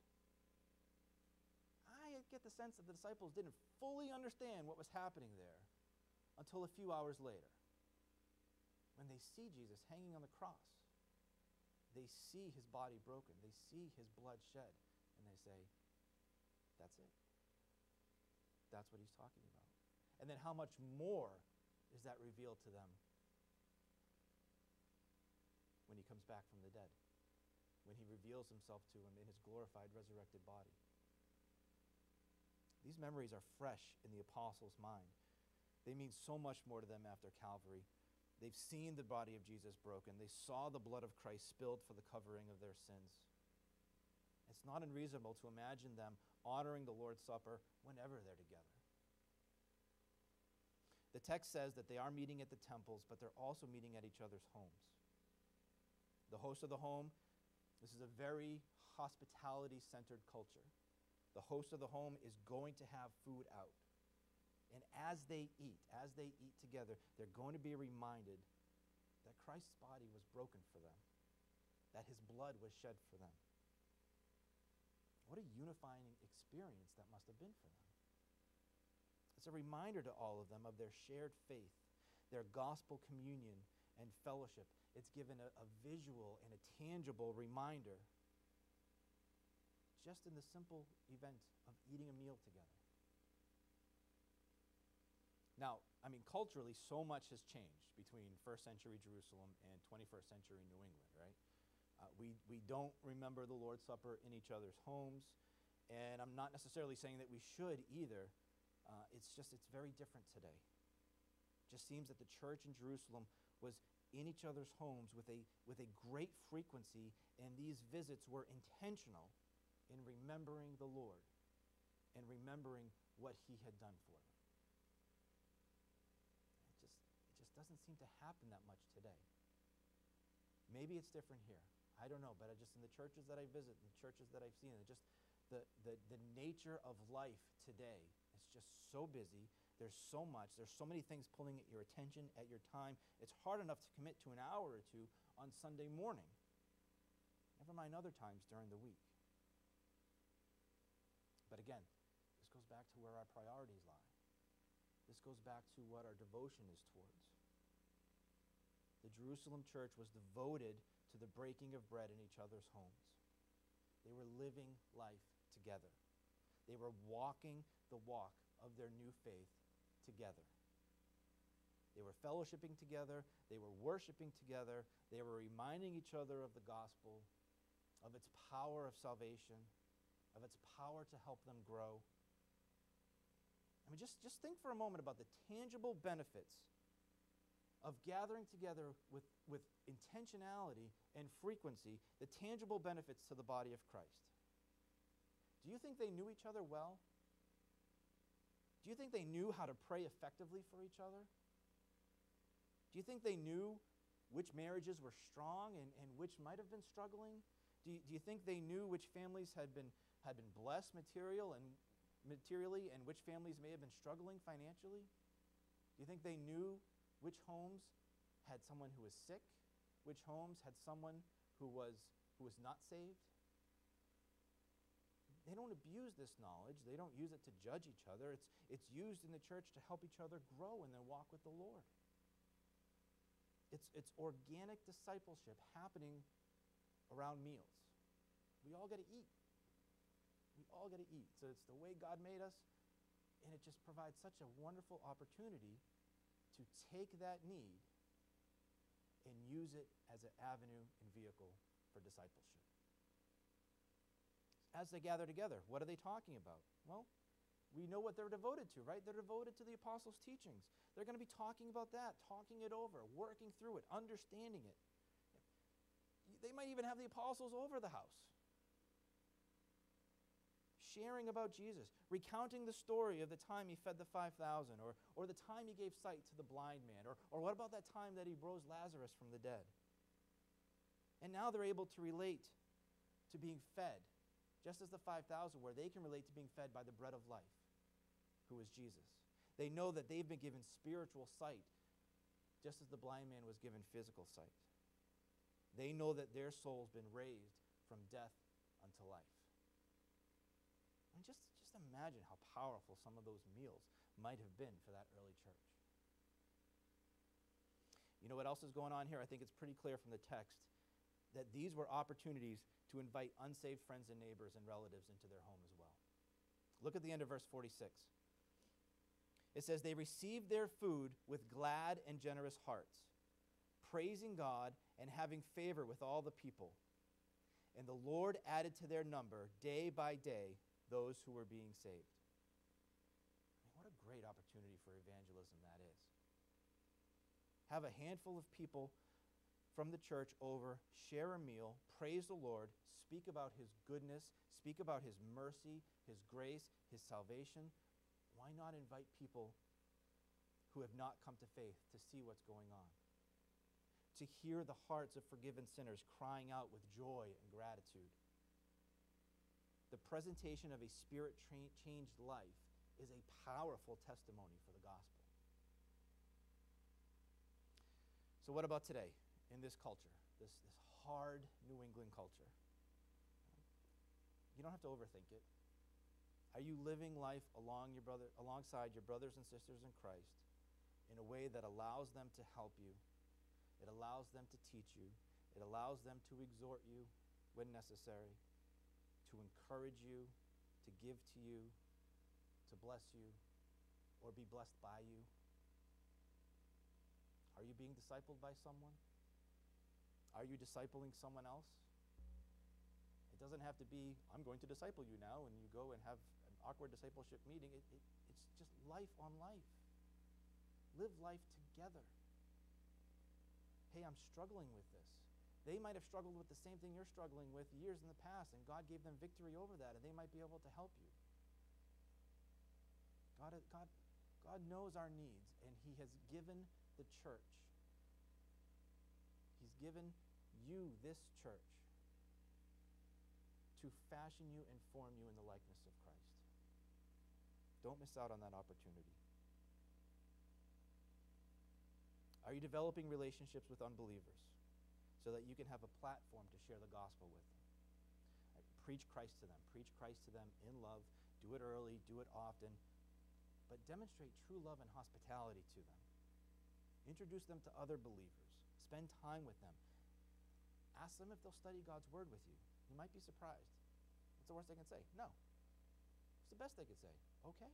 I get the sense that the disciples didn't fully understand what was happening there until a few hours later, when they see Jesus hanging on the cross. They see his body broken. They see his blood shed. And they say, that's it. That's what he's talking about. And then how much more is that revealed to them when he comes back from the dead? When he reveals himself to them in his glorified, resurrected body. These memories are fresh in the apostles' mind. They mean so much more to them after Calvary. They've seen the body of Jesus broken. They saw the blood of Christ spilled for the covering of their sins. It's not unreasonable to imagine them honoring the Lord's Supper whenever they're together. The text says that they are meeting at the temples, but they're also meeting at each other's homes. The host of the home, this is a very hospitality-centered culture. The host of the home is going to have food out. And as they eat together, they're going to be reminded that Christ's body was broken for them, that his blood was shed for them. What a unifying experience that must have been for them. It's a reminder to all of them of their shared faith, their gospel communion and fellowship. It's given a visual and a tangible reminder just in the simple event of eating a meal together. Now, culturally, so much has changed between first century Jerusalem and 21st century New England, right? We don't remember the Lord's Supper in each other's homes, and I'm not necessarily saying that we should either. It's very different today. It just seems that the church in Jerusalem was in each other's homes with a great frequency, and these visits were intentional in remembering the Lord and remembering what he had done for them. It doesn't seem to happen that much today. Maybe it's different here. I don't know, but just in the churches that I visit, the churches that I've seen, just the nature of life today is just so busy. There's so much. There's so many things pulling at your attention, at your time. It's hard enough to commit to an hour or two on Sunday morning, never mind other times during the week. But again, this goes back to where our priorities lie. This goes back to what our devotion is towards. The Jerusalem church was devoted to the breaking of bread in each other's homes. They were living life together. They were walking the walk of their new faith together. They were fellowshipping together. They were worshiping together. They were reminding each other of the gospel, of its power of salvation, of its power to help them grow. I mean, just think for a moment about the tangible benefits of gathering together with intentionality and frequency, the tangible benefits to the body of Christ. Do you think they knew each other well? Do you think they knew how to pray effectively for each other? Do you think they knew which marriages were strong and which might have been struggling? Do you think they knew which families had been blessed materially and which families may have been struggling financially? Do you think they knew which homes had someone who was sick, which homes had someone who was not saved? They don't abuse this knowledge. They don't use it to judge each other. It's used in the church to help each other grow in their walk with the Lord. It's organic discipleship happening around meals. We all got to eat. We all got to eat. So it's the way God made us, and it just provides such a wonderful opportunity to take that need and use it as an avenue and vehicle for discipleship. As they gather together, what are they talking about? Well, we know what they're devoted to, right? They're devoted to the apostles' teachings. They're going to be talking about that, talking it over, working through it, understanding it. They might even have the apostles over the house, sharing about Jesus, recounting the story of the time he fed the 5,000, or the time he gave sight to the blind man, or what about that time that he rose Lazarus from the dead? And now they're able to relate to being fed, just as the 5,000 were. They can relate to being fed by the bread of life, who is Jesus. They know that they've been given spiritual sight, just as the blind man was given physical sight. They know that their soul's been raised from death unto life. And just imagine how powerful some of those meals might have been for that early church. You know what else is going on here? I think it's pretty clear from the text that these were opportunities to invite unsaved friends and neighbors and relatives into their home as well. Look at the end of verse 46. It says, they received their food with glad and generous hearts, praising God and having favor with all the people. And the Lord added to their number day by day those who were being saved. I mean, what a great opportunity for evangelism that is. Have a handful of people from the church over, share a meal, praise the Lord, speak about his goodness, speak about his mercy, his grace, his salvation. Why not invite people who have not come to faith to see what's going on? To hear the hearts of forgiven sinners crying out with joy and gratitude. The presentation of a spirit-changed life is a powerful testimony for the gospel. So what about today in this culture, this hard New England culture? You don't have to overthink it. Are you living life alongside your brothers and sisters in Christ in a way that allows them to help you? It allows them to teach you. It allows them to exhort you when necessary, to encourage you, to give to you, to bless you, or be blessed by you? Are you being discipled by someone? Are you discipling someone else? It doesn't have to be, I'm going to disciple you now, and you go and have an awkward discipleship meeting. It's just life on life. Live life together. Hey, I'm struggling with this. They might have struggled with the same thing you're struggling with years in the past, and God gave them victory over that, and they might be able to help you. God knows our needs, and he has given the church. He's given you, this church, to fashion you and form you in the likeness of Christ. Don't miss out on that opportunity. Are you developing relationships with unbelievers so that you can have a platform to share the gospel with them. Preach Christ to them. Preach Christ to them in love. Do it early. Do it often. But demonstrate true love and hospitality to them. Introduce them to other believers. Spend time with them. Ask them if they'll study God's word with you. You might be surprised. What's the worst they can say? No. What's the best they could say? Okay.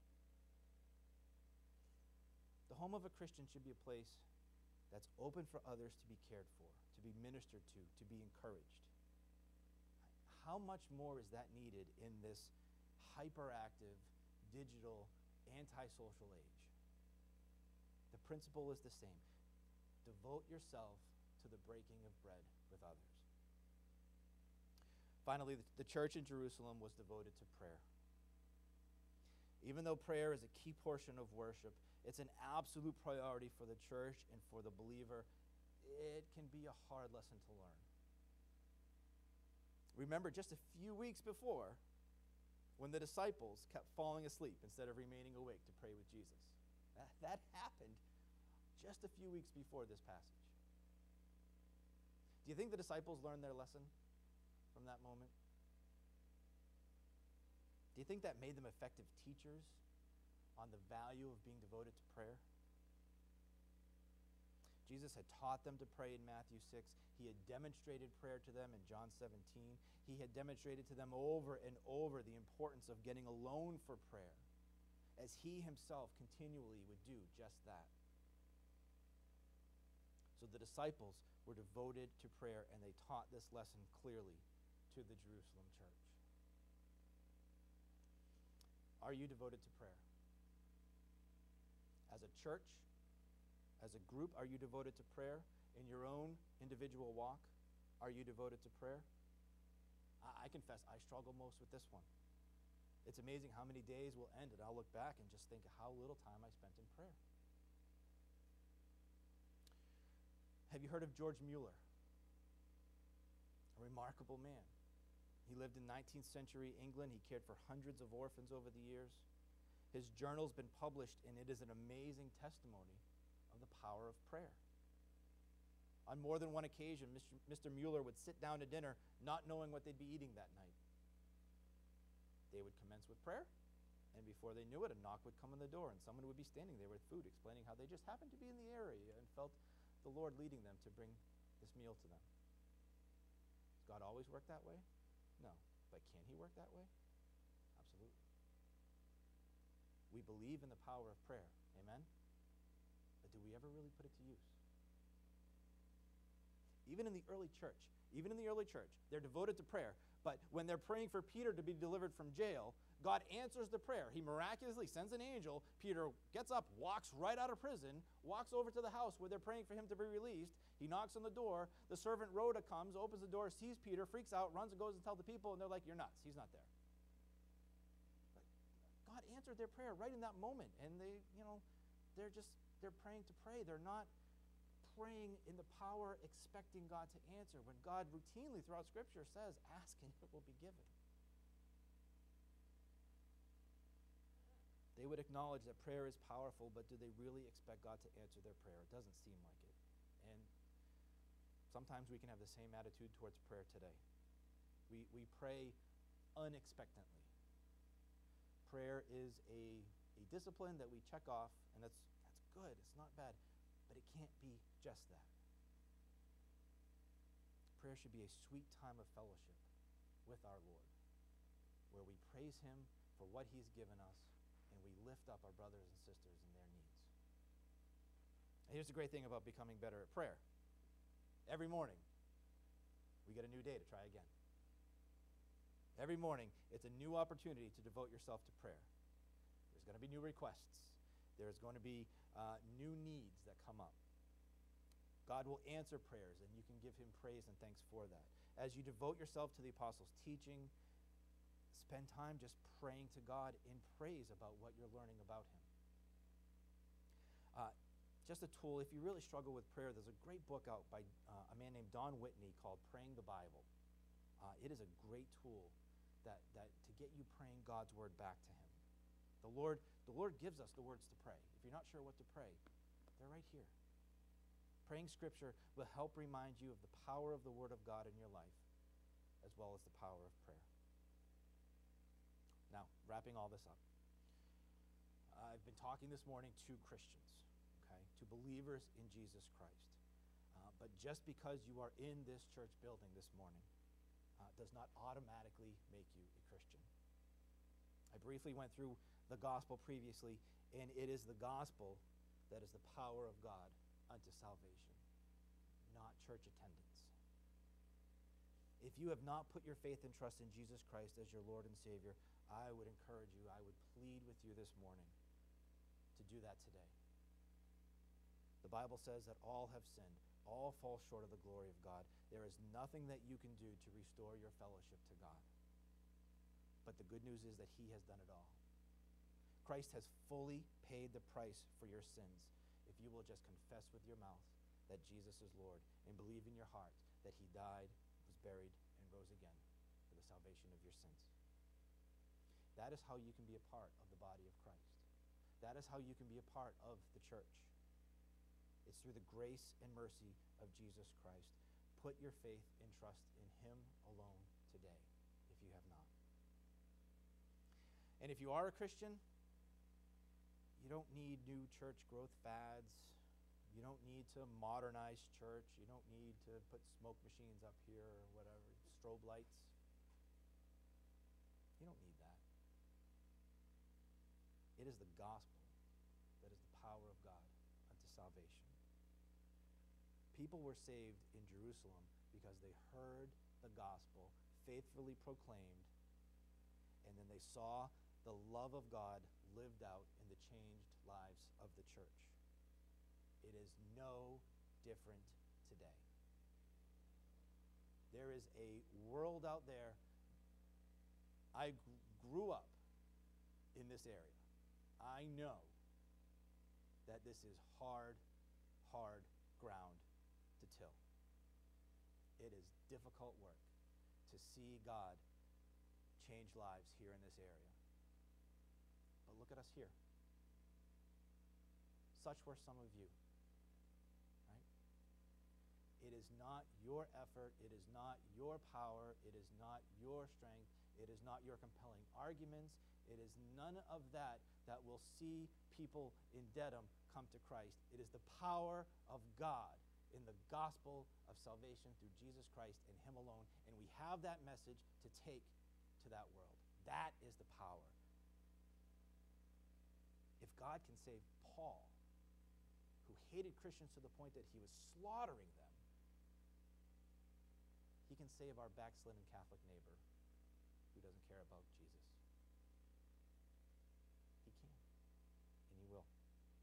The home of a Christian should be a place that's open for others to be cared for, to be ministered to be encouraged. How much more is that needed in this hyperactive, digital, antisocial age? The principle is the same. Devote yourself to the breaking of bread with others. Finally, the church in Jerusalem was devoted to prayer. Even though prayer is a key portion of worship, it's an absolute priority for the church and for the believer. It can be a hard lesson to learn. Remember just a few weeks before when the disciples kept falling asleep instead of remaining awake to pray with Jesus. That happened just a few weeks before this passage. Do you think the disciples learned their lesson from that moment? Do you think that made them effective teachers on the value of being devoted to prayer? Jesus had taught them to pray in Matthew 6. He had demonstrated prayer to them in John 17. He had demonstrated to them over and over the importance of getting alone for prayer, as he himself continually would do just that. So the disciples were devoted to prayer, and they taught this lesson clearly to the Jerusalem church. Are you devoted to prayer? As a church, as a group, are you devoted to prayer? In your own individual walk, are you devoted to prayer? I confess, I struggle most with this one. It's amazing how many days will end, and I'll look back and just think of how little time I spent in prayer. Have you heard of George Mueller? A remarkable man. He lived in 19th century England. He cared for hundreds of orphans over the years. His journal's been published, and it is an amazing testimony of the power of prayer. On more than one occasion, Mr. Mueller would sit down to dinner not knowing what they'd be eating that night. They would commence with prayer, and before they knew it, a knock would come on the door, and someone would be standing there with food, explaining how they just happened to be in the area and felt the Lord leading them to bring this meal to them. Does God always work that way? No. But can he work that way? Absolutely. We believe in the power of prayer. Amen? But do we ever really put it to use? Even in the early church, they're devoted to prayer. But when they're praying for Peter to be delivered from jail, God answers the prayer. He miraculously sends an angel. Peter gets up, walks right out of prison, walks over to the house where they're praying for him to be released. He knocks on the door. The servant Rhoda comes, opens the door, sees Peter, freaks out, runs and goes and tells the people, and they're like, "You're nuts. He's not there." But God answered their prayer right in that moment. And they're praying to pray. They're not praying in the power, expecting God to answer, when God routinely throughout Scripture says, "Ask and it will be given." They would acknowledge that prayer is powerful, but do they really expect God to answer their prayer? It doesn't seem like it. And sometimes we can have the same attitude towards prayer today. We pray unexpectantly. Prayer is a discipline that we check off, and that's good. It's not bad. But it can't be just that. Prayer should be a sweet time of fellowship with our Lord, where we praise him for what he's given us, and we lift up our brothers and sisters in their needs. And here's the great thing about becoming better at prayer. Every morning, we get a new day to try again. Every morning, it's a new opportunity to devote yourself to prayer. There's going to be new requests. There's going to be new needs that come up. God will answer prayers, and you can give him praise and thanks for that. As you devote yourself to the apostles' teaching, spend time just praying to God in praise about what you're learning about him. Just a tool, if you really struggle with prayer, there's a great book out by a man named Don Whitney called Praying the Bible. It is a great tool that to get you praying God's word back to him. The Lord gives us the words to pray. If you're not sure what to pray, they're right here. Praying Scripture will help remind you of the power of the Word of God in your life, as well as the power of prayer. Now, wrapping all this up, I've been talking this morning to Christians, okay, to believers in Jesus Christ. But just because you are in this church building this morning does not automatically make you a Christian. I briefly went through the gospel previously, and it is the gospel that is the power of God unto salvation, not church attendance. If you have not put your faith and trust in Jesus Christ as your Lord and Savior, I would encourage you, I would plead with you this morning to do that today. The Bible says that all have sinned, all fall short of the glory of God. There is nothing that you can do to restore your fellowship to God. But the good news is that he has done it all. Christ has fully paid the price for your sins if you will just confess with your mouth that Jesus is Lord and believe in your heart that he died, was buried, and rose again for the salvation of your sins. That is how you can be a part of the body of Christ. That is how you can be a part of the church. It's through the grace and mercy of Jesus Christ. Put your faith and trust in him alone today, if you have not. And if you are a Christian, you don't need new church growth fads. You don't need to modernize church. You don't need to put smoke machines up here or whatever, strobe lights. You don't need that. It is the gospel that is the power of God unto salvation. People were saved in Jerusalem because they heard the gospel faithfully proclaimed, and then they saw the love of God lived out in the changed lives of the church. It is no different today. There is a world out there. I grew up in this area. I know that this is hard ground to till. It is difficult work to see God change lives here in this area. But look at us here. Such were some of you. Right? It is not your effort. It is not your power. It is not your strength. It is not your compelling arguments. It is none of that that will see people in Dedham come to Christ. It is the power of God in the gospel of salvation through Jesus Christ and him alone. And we have that message to take to that world. That is the power. If God can save Paul, who hated Christians to the point that he was slaughtering them, he can save our backslidden Catholic neighbor who doesn't care about Jesus. He can, and he will.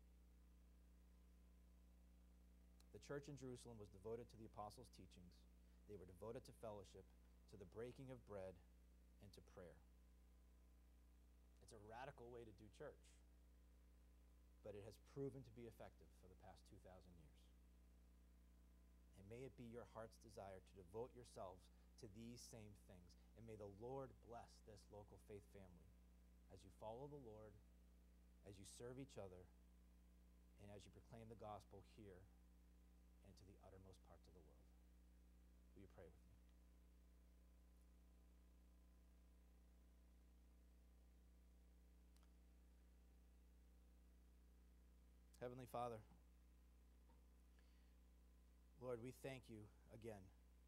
The church in Jerusalem was devoted to the apostles' teachings. They were devoted to fellowship, to the breaking of bread, and to prayer. It's a radical way to do church, but it has proven to be effective for the past 2,000 years. And may it be your heart's desire to devote yourselves to these same things. And may the Lord bless this local faith family as you follow the Lord, as you serve each other, and as you proclaim the gospel here and to the uttermost parts of the world. Will you pray with me? Heavenly Father, Lord, we thank you again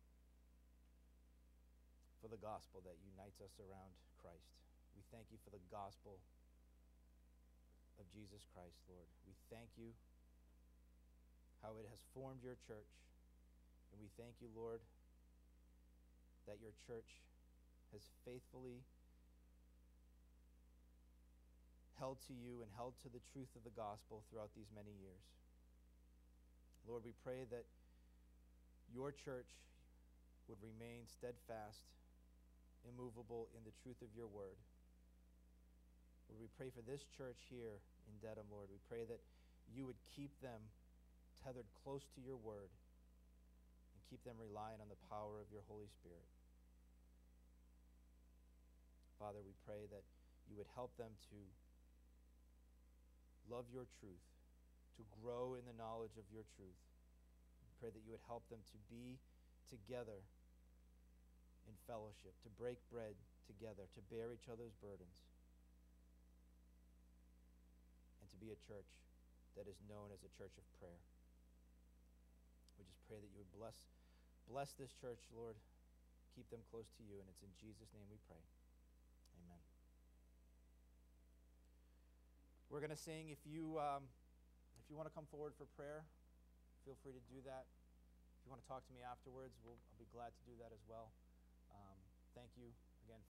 for the gospel that unites us around Christ. We thank you for the gospel of Jesus Christ, Lord. We thank you how it has formed your church. And we thank you, Lord, that your church has faithfully held to you and held to the truth of the gospel throughout these many years. Lord, we pray that your church would remain steadfast, immovable in the truth of your word. Lord, we pray for this church here in Dedham, Lord. We pray that you would keep them tethered close to your word and keep them relying on the power of your Holy Spirit. Father, we pray that you would help them to love your truth, to grow in the knowledge of your truth, pray that you would help them to be together in fellowship, to break bread together, to bear each other's burdens, and to be a church that is known as a church of prayer. We just pray that you would bless this church, Lord. Keep them close to you, and it's in Jesus' name we pray. Amen. We're going to sing. If you want to come forward for prayer, feel free to do that. If you want to talk to me afterwards, I'll be glad to do that as well. Thank you again.